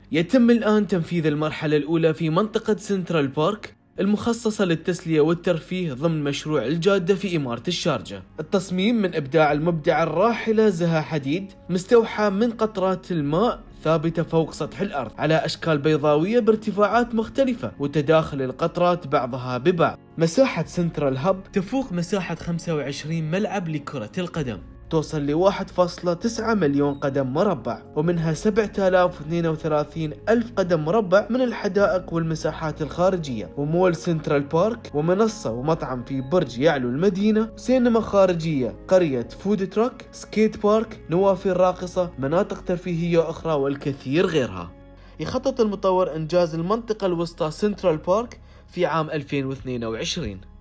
يتم الآن تنفيذ المرحلة الأولى في منطقة سنترال بارك المخصصة للتسلية والترفيه ضمن مشروع الجادة في إمارة الشارجة. التصميم من إبداع المبدعة الراحلة زها حديد، مستوحى من قطرات الماء ثابتة فوق سطح الأرض على أشكال بيضاوية بارتفاعات مختلفة وتداخل القطرات بعضها ببعض. مساحة سنترال هاب تفوق مساحة 25 ملعب لكرة القدم، توصل ل 1.9 مليون قدم مربع، ومنها 7032 ألف قدم مربع من الحدائق والمساحات الخارجية، ومول سنترال بارك، ومنصة ومطعم في برج يعلو المدينة، سينما خارجية، قرية فود تراك، سكيت بارك، نوافذ راقصة، مناطق ترفيهية أخرى والكثير غيرها. يخطط المطور إنجاز المنطقة الوسطى سنترال بارك في عام 2022.